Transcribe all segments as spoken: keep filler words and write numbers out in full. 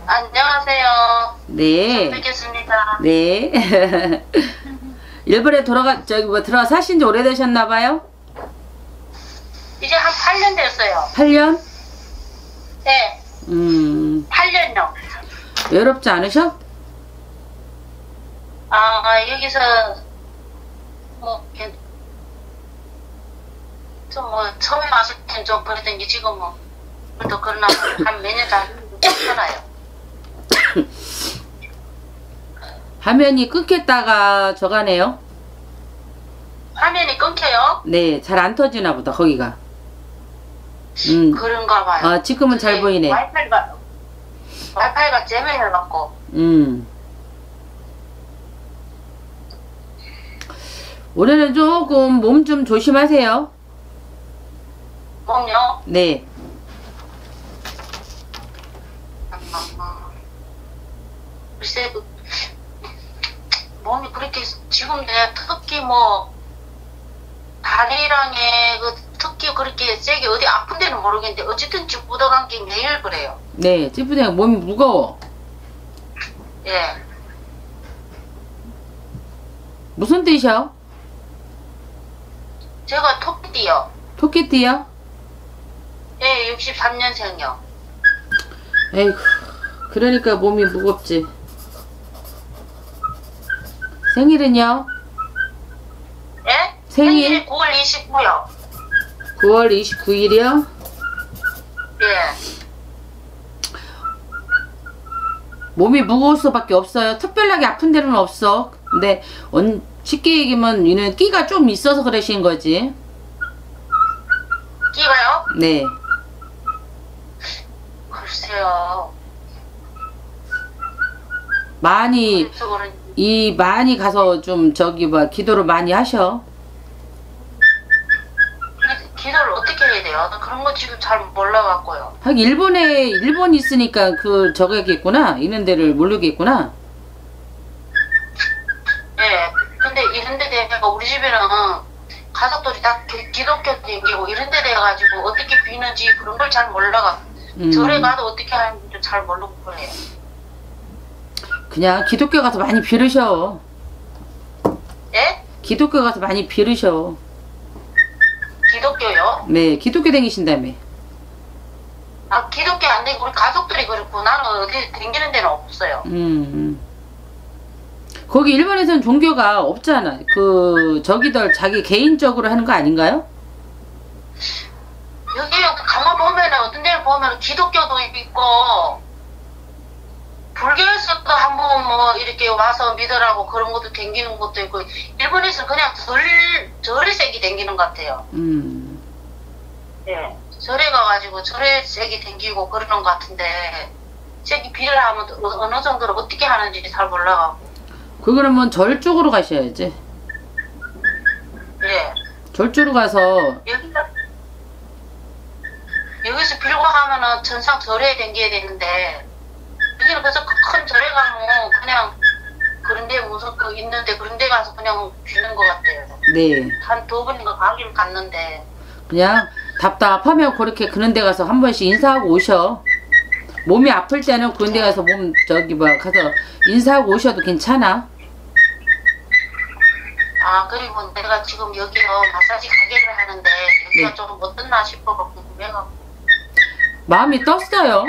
안녕하세요. 네. 처음 뵙겠습니다. 네. 일본에 돌아가, 저기 뭐 들어가 사신 지 오래되셨나봐요? 이제 한 팔 년 됐어요. 팔 년? 네. 음, 팔 년요. 외롭지 않으셔? 아, 여기서, 뭐, 좀 뭐, 처음에 왔을 땐 좀 그랬더니 지금 뭐, 그래도 그러나 한 몇 년 다 살아요. 화면이 끊겼다가 저가네요? 화면이 끊겨요? 네, 잘 안 터지나 보다, 거기가. 음. 그런가 봐요. 아, 지금은 잘 보이네. 와이파이가, 와이파이가 재미해갖고. 음. 올해는 조금 몸 좀 조심하세요. 몸요? 네. 글쎄, 그, 몸이 그렇게, 지금 내가 특히 뭐, 다리랑에, 그, 특히 그렇게 세게 어디 아픈 데는 모르겠는데, 어쨌든 쭉 묻어간 게 매일 그래요. 네, 찌푸대가 몸이 무거워. 예. 무슨 뜻이요? 제가 토끼띠요. 토끼띠요? 예, 육십삼 년생이요. 에이구, 그러니까 몸이 무겁지. 생일은요? 예? 생일? 생일이 구월 이십구요. 구월 이십구일이요? 예. 몸이 무거울 수밖에 없어요. 특별하게 아픈 데는 없어. 근데 언, 쉽게 얘기하면 이는 끼가 좀 있어서 그러신 거지. 끼가요? 네. 글쎄요. 많이 그래서 그런지. 이 많이 가서 좀 저기 뭐 기도를 많이 하셔. 기도를 어떻게 해야 돼요? 나 그런 거 지금 잘 몰라갖고요. 하긴 일본에 일본이 있으니까 그 저기겠구나. 있는 데를 모르겠구나. 예. 근데 이런 데 대해가 우리 집에는 가족들이 다 기- 기독교 댕기고 이런 데 돼가지고 어떻게 비는지 그런 걸 잘 몰라가. 음. 절에 가도 어떻게 하는지 잘 모르고 그래요. 그냥 기독교 가서 많이 빌으셔. 예? 기독교 가서 많이 빌으셔. 기독교요? 네, 기독교 댕기신다며. 아, 기독교 안 되고 우리 가족들이 그렇고 나는 어디 댕기는 데는 없어요. 음, 음. 거기 일본에서는 종교가 없잖아. 그 저기들 자기 개인적으로 하는 거 아닌가요? 여기 가만 보면은 어떤 데를 보면 기독교도 있고 불교에서도 한번 뭐 이렇게 와서 믿으라고 그런 것도 댕기는 것도 있고 일본에서는 그냥 절, 절에 세게 댕기는 것 같아요. 음. 예. 절에 가가지고 절에 세게 댕기고 그러는 것 같은데 세게 비를 하면 어- 어느 정도로 어떻게 하는지 잘 몰라가고. 그 그러면 절 쪽으로 가셔야지. 예. 절 쪽으로 가서 여기서 여기서 빌고 하면은 전상 절에 댕겨야 되는데 여기는 그래서 그 큰 절에 가면 그냥 그런 데 무슨 그 있는데 그런 데 가서 그냥 비는 것 같아요. 네, 한 두 번인가 가기를 갔는데 그냥 답답하면 그렇게 그런 데 가서 한 번씩 인사하고 오셔. 몸이 아플 때는 그런 데 가서 몸 저기 뭐 가서 인사하고 오셔도 괜찮아. 아 그리고 내가 지금 여기요 마사지 가게를 하는데 여기가 네. 좀 어떻나 싶어서 궁금해가지고 마음이 떴어요.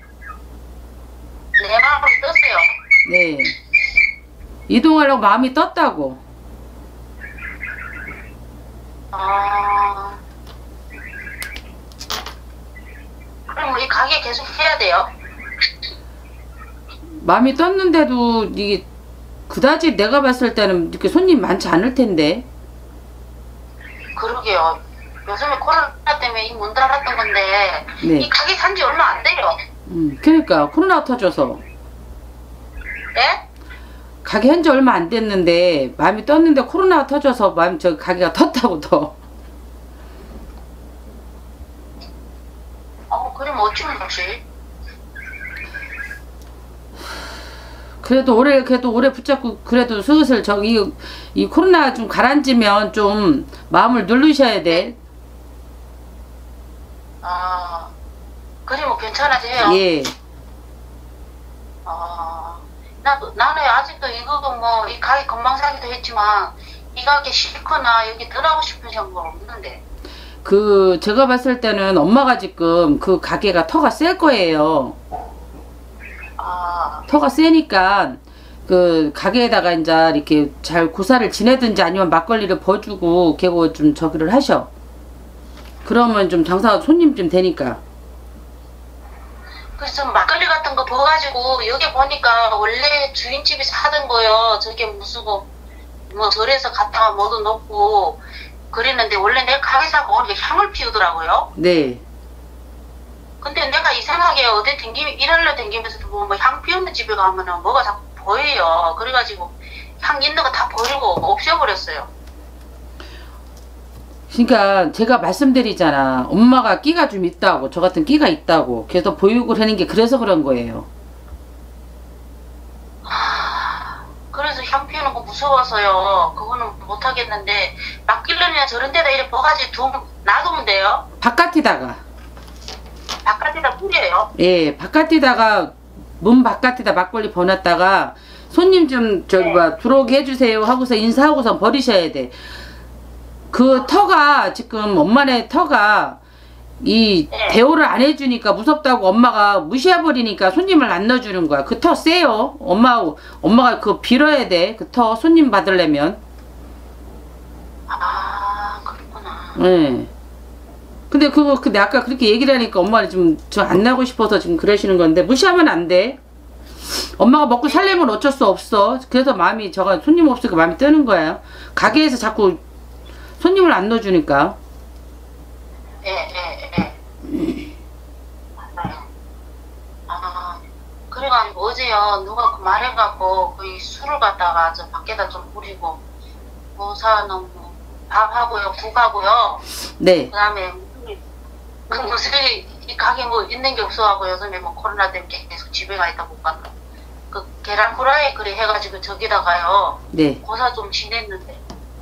내 마음을 떴어요. 네. 이동하려고 마음이 떴다고. 아 그럼 이 가게 계속 해야 돼요? 마음이 떴는데도 이게 그다지 내가 봤을 때는 이렇게 손님 많지 않을 텐데. 그러게요. 요즘에 코로나 때문에 이 문 닫았던 건데 네. 이 가게 산지 얼마 안 돼요. 음, 그러니까 코로나 터져서 예? 가게 한 지 얼마 안 됐는데 마음이 떴는데 코로나가 터져서 마음 저 가게가 텄다고 더. 어 그럼 어쩌면 좋지? 그래도 올해 그래도 올해 붙잡고 그래도 슬슬 저기 이 코로나 좀 가라앉으면 좀 마음을 누르셔야 돼. 아 그래 뭐 괜찮아져요. 예. 나도, 나는 아직도 이거 뭐, 이 가게 금방 사기도 했지만, 이 가게 싫거나 여기 떠나고 싶은 생각 없는데. 그 제가 봤을 때는 엄마가 지금 그 가게가 터가 셀 거예요. 아, 터가 세니까 그 가게에다가 이제 이렇게 잘 고사를 지내든지 아니면 막걸리를 버주고 걔고 좀 저기를 하셔. 그러면 좀 장사 손님 좀 되니까. 그래서 막걸리 같은 거 부어가지고, 여기 보니까 원래 주인집에서 하던 거요. 저게 무슨 뭐, 뭐 절에서 갖다가 뭐도 넣고, 그랬는데, 원래 내 가게사가 오니까 향을 피우더라고요. 네. 근데 내가 이상하게 어디 댕기, 일하러 댕기면서도 뭐, 뭐 향 피우는 집에 가면은 뭐가 자꾸 보여요. 그래가지고, 향 있는 거 다 버리고 없애버렸어요. 그러니까 제가 말씀드리잖아. 엄마가 끼가 좀 있다고. 저 같은 끼가 있다고. 그래서 보육을 하는 게 그래서 그런 거예요. 그래서 향 피우는 거 무서워서요. 그거는 못 하겠는데, 막길러냐 저런 데다 이렇게 버가지 두, 놔두면 돼요. 바깥에다가. 바깥에다 뿌려요. 예, 바깥에다가 문 바깥에다 막걸리 버놨다가 손님 좀 저기 네. 뭐 들어오게 해주세요 하고서 인사하고서 버리셔야 돼. 그 터가 지금 엄마네 터가 이 네. 대우를 안 해주니까 무섭다고 엄마가 무시해버리니까 손님을 안 넣어주는 거야. 그 터 세요. 엄마 엄마가 그거 빌어야 돼. 그 터 손님 받으려면. 아, 그렇구나. 예. 근데 그거 근데 아까 그렇게 얘기를 하니까 엄마는 좀 저 안 나고 싶어서 지금 그러시는 건데 무시하면 안 돼. 엄마가 먹고 살려면 어쩔 수 없어. 그래서 마음이 저가 손님 없으니까 마음이 뜨는 거야. 가게에서 자꾸 손님을 안 넣어주니까. 예, 예, 예. 맞아요. 아, 그래가지고 어제요, 누가 그 말해갖고, 그 술을 갖다가 저 밖에다 좀 뿌리고, 뭐 사는 뭐, 밥하고요, 국하고요, 네. 그 다음에, 그 무슨, 이 가게 뭐 있는 게 없어가고, 요즘에 뭐 코로나 때문에 계속 집에 가 있다 못 간다. 그 계란 후라이 그래 해가지고 저기다가요, 네. 고사 좀 지냈는데,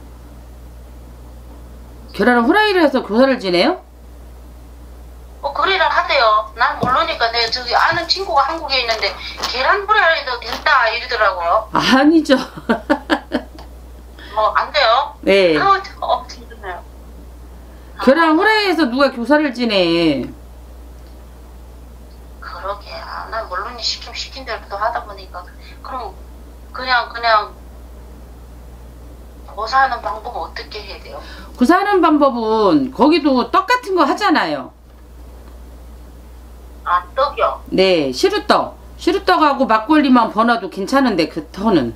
계란을 후라이를 해서 교사를 지내요? 어, 그래를 하대요. 난 모르니까 내 저기 아는 친구가 한국에 있는데 계란 후라이도 된다 이러더라고요. 아니죠. 뭐 안 돼요? 네. 아우 엄청 힘드네요. 계란 후라이에서 누가 교사를 지내? 그러게. 아, 난 물론이 시kim 시킨 대로 또 하다 보니까 그럼 그냥 그냥 고사하는 방법은 어떻게 해야 돼요? 교사하는 방법은 거기도 떡 같은 거 하잖아요. 아 떡이요? 네. 시루떡. 시루떡하고 막걸리만 버놔도 괜찮은데 그 터는.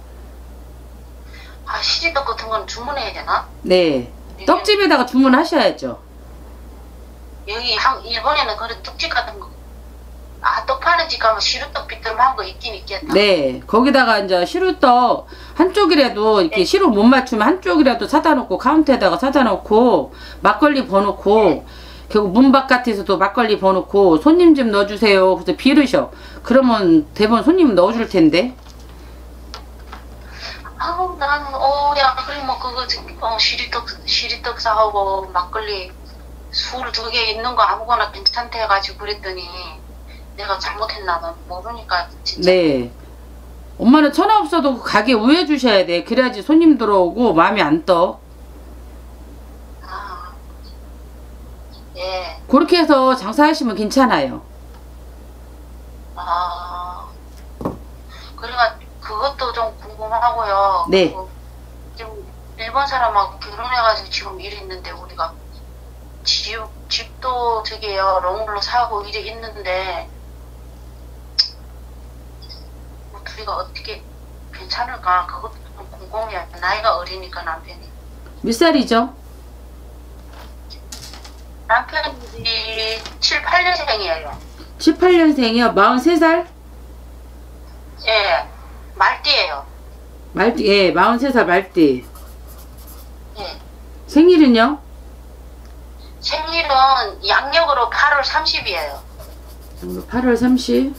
아 시리떡 같은 건 주문해야 되나? 네. 떡집에다가 주문하셔야죠. 여기 한 일본에는 그런 떡집 같은 거. 아, 떡 파는 집 가면 시루떡 비뚤한 거 있긴 있겠다. 네. 거기다가 이제 시루떡 한쪽이라도 이렇게 네. 시루 못 맞추면 한쪽이라도 사다 놓고 카운터에다가 사다 놓고 막걸리 버놓고 네. 결국 문 바깥에서도 막걸리 버놓고 손님 좀 넣어주세요. 그래서 비르셔. 그러면 대부분 손님 넣어줄 텐데. 아우 나는 어야 그래 뭐 그거 어, 시리떡 시리떡 사오고 막걸리 술 두 개 있는 거 아무거나 괜찮대 해가지고 그랬더니 내가 잘못했나 봐 모르니까 진짜. 네. 엄마는 천하 없어도 그 가게 우회 주셔야 돼. 그래야지 손님 들어오고 마음이 안 떠. 아, 예. 그렇게 해서 장사하시면 괜찮아요. 아, 그러니까 그것도 좀 궁금하고요. 네. 그리고 지금 일본 사람하고 결혼해가지고 지금 일이 있는데 우리가 집, 집도 저기요 롱으로 사고 일이 있는데 뭐 둘이가 어떻게 괜찮을까 그것도 좀 궁금해요. 나이가 어리니까 남편이. 몇 살이죠? 남편이 칠, 팔 년생이에요. 십팔 년생이요? 마흔세 살? 예, 말띠예요. 말띠, 예, 마흔세 살 말띠. 예. 생일은요? 생일은 양력으로 팔월 삼십이에요. 팔월 삼십.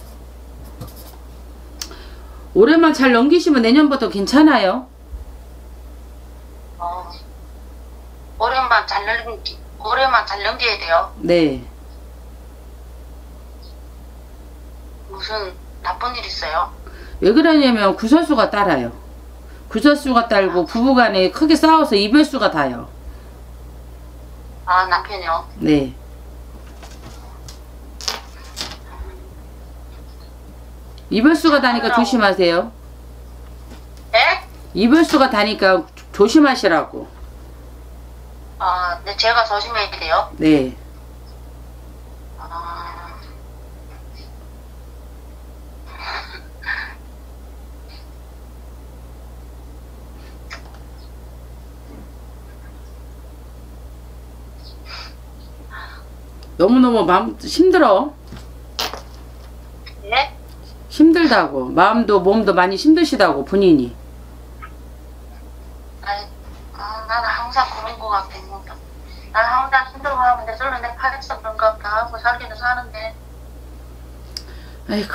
올해만 잘 넘기시면 내년부터 괜찮아요. 어, 올해만 잘 넘기, 올해만 잘 넘겨야 돼요. 네. 무슨 나쁜 일 있어요? 왜 그러냐면 구설수가 따라요. 구설수가 딸고 부부간에 크게 싸워서 이별수가 다요. 아, 남편이요? 네. 이별수가 다니까 조심하세요. 예? 이별수가 다니까 조심하시라고. 아, 근데 제가 조심해야 돼요? 네. 아, 너무너무 마음 힘들어. 예? 힘들다고. 마음도 몸도 많이 힘드시다고 본인이. 아니, 아, 나는 항상 그런 거 같아. 나는 항상 힘들어하면 내 솔로 내 팔에서 그런가 보다 하고 살기는 사는데. 아이고.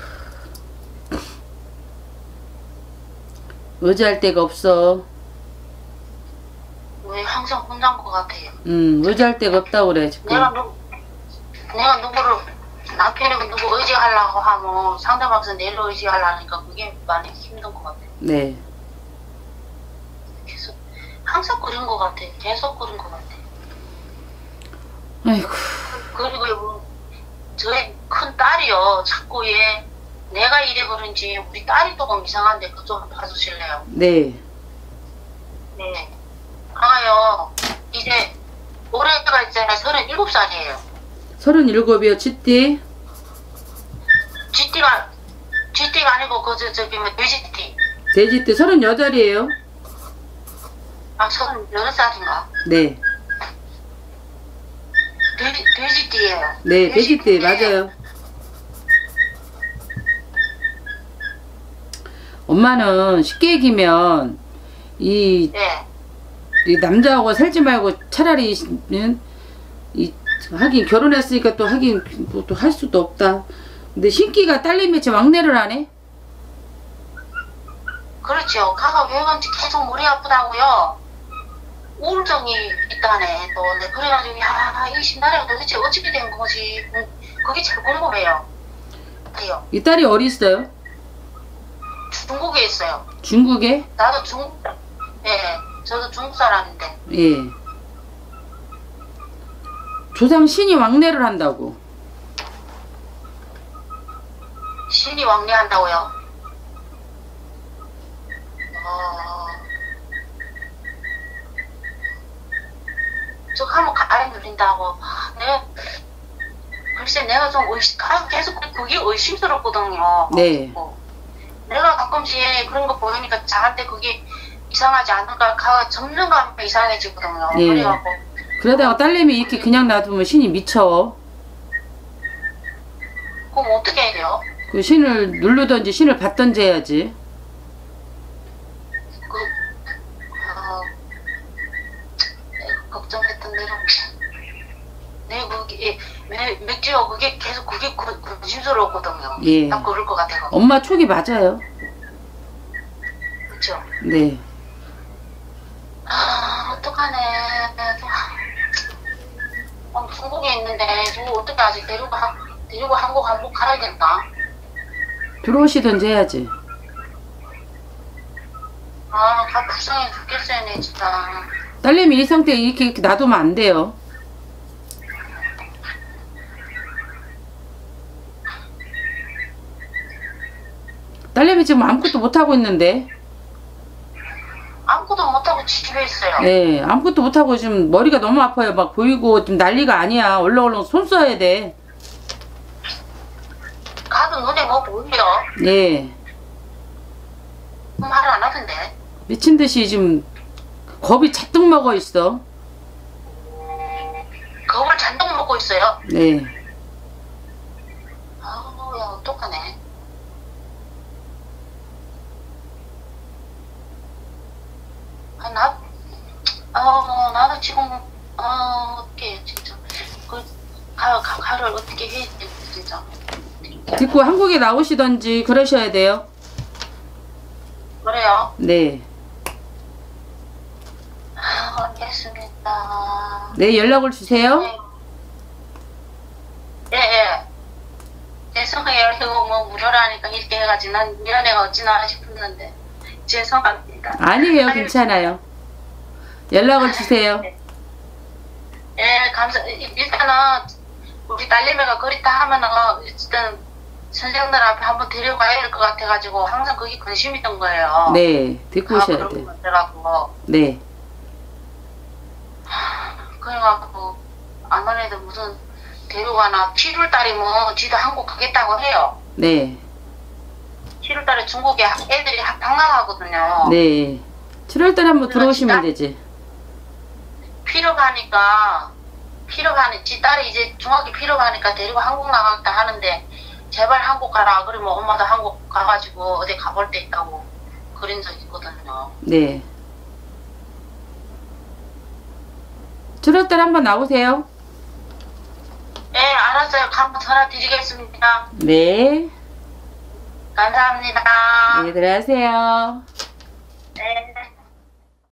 의지할 데가 없어. 왜 항상 혼자인 것 같아요. 음, 의지할 데가 없다고 그래 지금. 내가 누, 내가 누구를, 남편이 누구 의지하려고 하면 상대방에서 내를 의지하려니까 그게 많이 힘든 것 같아요. 네. 계속, 항상 그런 것 같아. 계속 그런 것 같아. 아이고. 그리고 저희 큰 딸이요. 자꾸 얘 내가 이래 그런지 우리 딸이 조금 이상한데 그거 좀 봐주실래요? 네. 네. 아요. 이제 올해가 있잖아요. 서른일곱 살이에요. 서른일곱이요, 쥐띠. 쥐띠가 쥐띠가 아니고 그저 저기 뭐 돼지띠. 돼지띠 서른여덟이에요. 아 서른여덟 살인가? 네. 돼지 돼지띠예요. 네, 돼지띠 맞아요. 엄마는 쉽게 얘기면 이, 네. 이 남자하고 살지 말고 차라리 이 하긴 결혼했으니까 또 하긴 뭐 또 할 수도 없다. 근데 신기가 딸내미 제 막내를 안 해? 그렇죠. 가가 왜 그런지 계속 머리 아프다고요. 우울증이 있다네. 또 네, 그래가지고 야이 신나래가 도대체 어떻게 된 거지? 음, 그게 제일 궁금해요. 돼요. 이 딸이 어디 있어요? 중국에 있어요. 중국에? 나도 중국. 예, 저도 중국 사람인데. 예. 조상 신이 왕래를 한다고. 신이 왕래한다고요. 어... 저 한번 가위 눌린다고. 내가 글쎄 내가 좀 의심, 계속 그게 의심스럽거든요. 네. 내가 가끔씩 그런 거 보니까 저한테 그게 이상하지 않을까 가 점점 가면 이상해지거든요. 네. 그래갖고 그러다가 딸내미 이렇게 그냥 놔두면 신이 미쳐. 그럼 어떻게 해야 돼요? 그 신을 누르든지 신을 받든지 해야지. 그 어, 내가 걱정했던 대로 내 그게 맥- 맥주가 그게 계속 그게 거짓스러웠거든요. 예. 난 그럴 것 같아요. 엄마 촉이 맞아요. 그렇죠. 네. 아 어떡하네. 어, 중국에 있는데 누구 어떻게 아직 데리고 한 데리고 한국 한국 가야겠다. 들어오시든지 해야지. 아, 다 불쌍해 죽겠어요, 내 진짜. 딸내미 이 상태에 이렇게, 이렇게 놔두면 안 돼요. 딸내미 지금 아무것도 못하고 있는데. 아무것도 못하고 집에 있어요. 네, 아무것도 못하고 지금 머리가 너무 아파요. 막 보이고 좀 난리가 아니야. 얼렁얼렁 손 써야 돼. 가도 눈에 뭐 보이죠? 네. 말을 안 하던데. 미친 듯이 지금 겁이 잔뜩 먹어 있어. 겁을 잔뜩 먹고 있어요. 네. 아우, 야, 어떡하네. 아, 나, 아, 나도 지금, 아, 어떻게, 진짜. 그, 가, 가, 가를 어떻게 해야 돼, 진짜. 듣고 한국에 나오시던지 그러셔야 돼요. 그래요? 네. 아, 알겠습니다. 네, 연락을 주세요. 네. 예, 예. 네, 죄송해요. 이거 뭐 무료라니까 이렇게 해가지고 난 미안해가 어찌나 싶었는데 죄송합니다. 아니에요, 아유, 괜찮아요. 연락을 주세요. 예, 감사. 일단은 우리 딸내미가 그렇다 하면은 일단 선생님들 앞에 한번 데려가야 될 것 같아가지고 항상 그게 관심이던 거예요. 네, 듣고 아, 오셔야 그런 돼요. 거 같아가지고 네, 그래갖고 안 오래도 무슨 데려가나 칠월 달에 뭐 지도 한국 가겠다고 해요. 네, 칠월 달에 중국에 애들이 방학하거든요. 네. 칠월 달에 한번 그래서 들어오시면 진짜? 되지. 필요하니까 필요하니 지 딸이 이제 중학교 필요하니까 데리고 한국 나가겠다 하는데 제발 한국 가라. 그러면 엄마도 한국 가가지고 어디 가볼 때 있다고 그런 적 있거든요. 네. 칠월 달에 한번 나오세요. 네, 알았어요. 한번 전화 드리겠습니다. 네. 감사합니다. 네, 들어가세요. 네.